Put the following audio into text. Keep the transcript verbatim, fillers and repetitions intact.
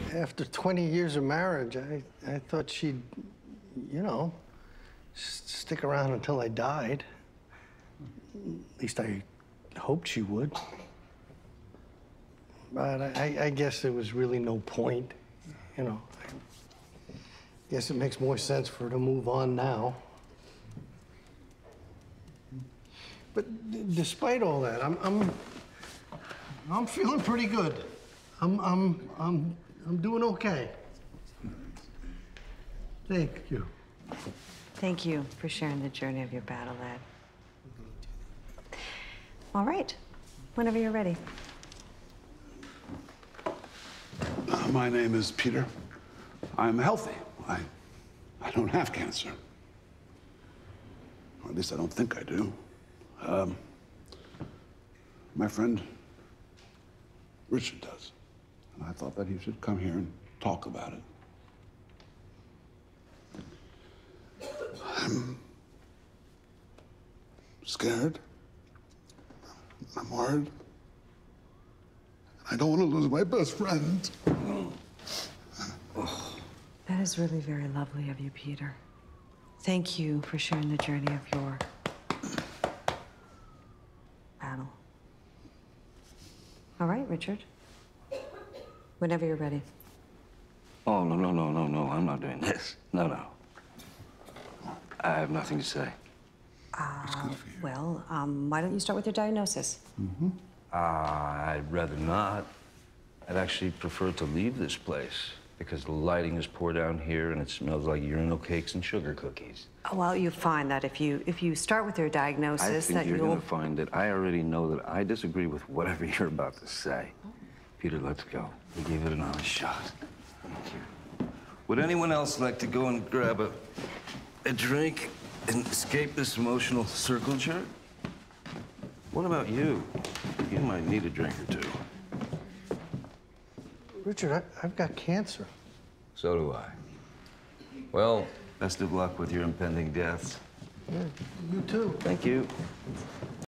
after twenty years of marriage, I, I thought she'd, you know, s- stick around until I died. At least I hoped she would. But I, I guess there was really no point, you know. I guess it makes more sense for her to move on now. But d- despite all that, I'm, I'm, I'm feeling pretty good. I'm, I'm, I'm, I'm doing okay. Thank you. Thank you for sharing the journey of your battle, Ed. All right, whenever you're ready. Uh, my name is Peter. I'm healthy. I, I don't have cancer. Or at least I don't think I do. Um, my friend Richard does. And I thought that he should come here and talk about it. I'm scared. I'm worried. I don't want to lose my best friend. That is really very lovely of you, Peter. Thank you for sharing the journey of your battle. All right, Richard. Whenever you're ready. Oh, no, no, no, no, no. I'm not doing this. No, no. I have nothing to say. Uh, well, um, why don't you start with your diagnosis? Mm-hmm. Uh, I'd rather not. I'd actually prefer to leave this place because the lighting is poor down here and it smells like urinal cakes and sugar cookies. Oh, well, you find that if you if you start with your diagnosis, I think that you're you'll... going to find that I already know that I disagree with whatever you're about to say. Peter, let's go. We gave it an honest shot. Thank you. Would anyone else like to go and grab a, a drink and escape this emotional circle jerk? What about you? You might need a drink or two. Richard, I, I've got cancer. So do I. Well, best of luck with your impending deaths. Yeah, you too. Thank you.